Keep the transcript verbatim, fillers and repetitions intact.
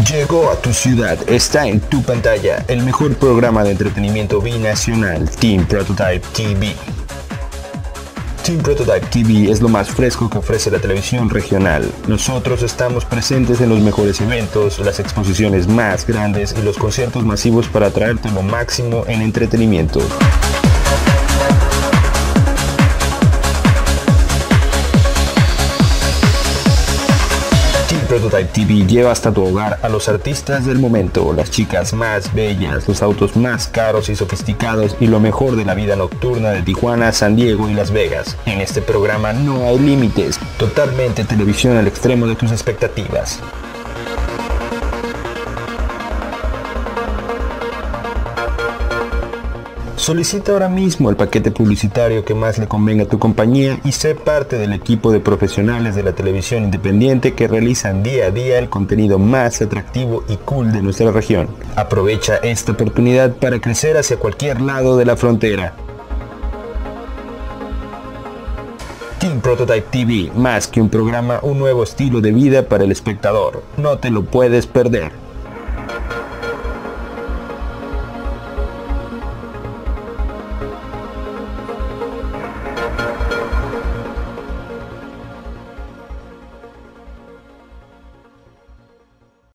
Llegó a tu ciudad, está en tu pantalla, el mejor programa de entretenimiento binacional, Team Prototype T V. Team Prototype T V es lo más fresco que ofrece la televisión regional. Nosotros estamos presentes en los mejores eventos, las exposiciones más grandes y los conciertos masivos para traerte lo máximo en entretenimiento. Prototype T V lleva hasta tu hogar a los artistas del momento, las chicas más bellas, los autos más caros y sofisticados y lo mejor de la vida nocturna de Tijuana, San Diego y Las Vegas. En este programa no hay límites, totalmente televisión al extremo de tus expectativas. Solicita ahora mismo el paquete publicitario que más le convenga a tu compañía y sé parte del equipo de profesionales de la televisión independiente que realizan día a día el contenido más atractivo y cool de nuestra región. Aprovecha esta oportunidad para crecer hacia cualquier lado de la frontera. Team Prototype T V, más que un programa, un nuevo estilo de vida para el espectador. No te lo puedes perder.